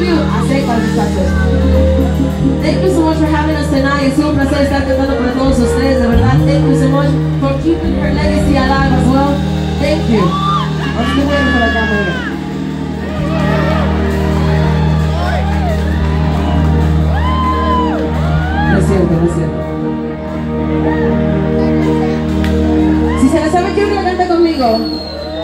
give you a second muchachos. Thank you so much for having us tonight. Es un placer estar cantando para todos ustedes, de verdad. Thank you so much for keeping her legacy alive as well. Thank you. Ahora estoy bueno por acá, mira. Lo siento, lo siento. Si se la sabe, quiero que la cante conmigo.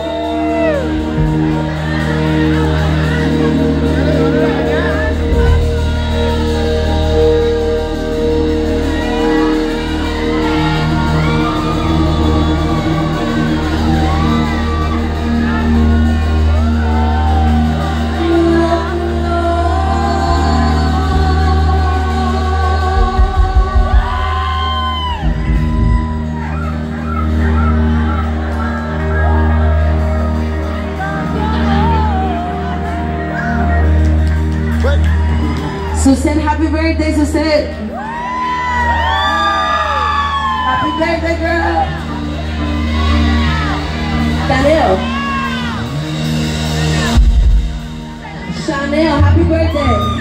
Susan, happy birthday, Susan. Happy birthday, girl. Chanel. Chanel, happy birthday.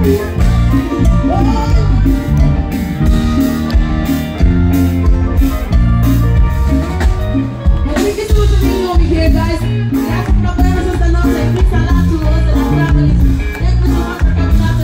Thank you.